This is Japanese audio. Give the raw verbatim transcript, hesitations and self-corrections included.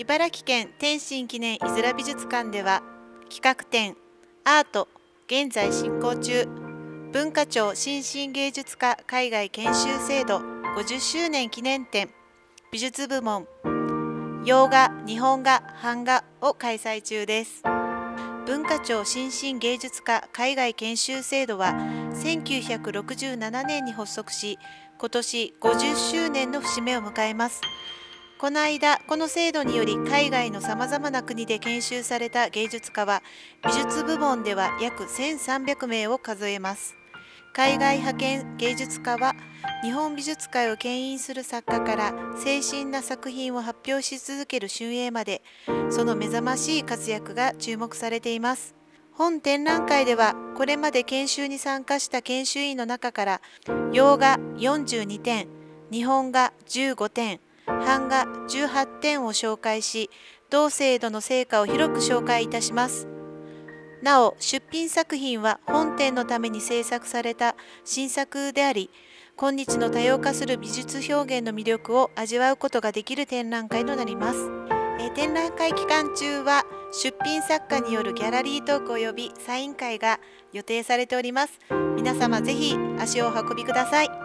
茨城県天津記念いづら美術館では企画展アート現在進行中、文化庁新進芸術家海外研修制度ごじゅっしゅうねん記念展美術部門洋画、日本画、版画を開催中です。文化庁新進芸術家海外研修制度はせんきゅうひゃくろくじゅうななねんに発足し、今年ごじゅっしゅうねんの節目を迎えます。この間、この制度により海外のさまざまな国で研修された芸術家は美術部門では約せんさんびゃくめいを数えます。海外派遣芸術家は日本美術界を牽引する作家から精神な作品を発表し続ける春英まで、その目覚ましい活躍が注目されています。本展覧会ではこれまで研修に参加した研修員の中から洋画よんじゅうにてん、日本画じゅうごてん、版画じゅうはってんを紹介し、同制度の成果を広く紹介いたします。なお、出品作品は本展のために制作された新作であり、今日の多様化する美術表現の魅力を味わうことができる展覧会となります。えー、展覧会期間中は出品作家によるギャラリートーク及びサイン会が予定されております。皆様ぜひ足をお運びください。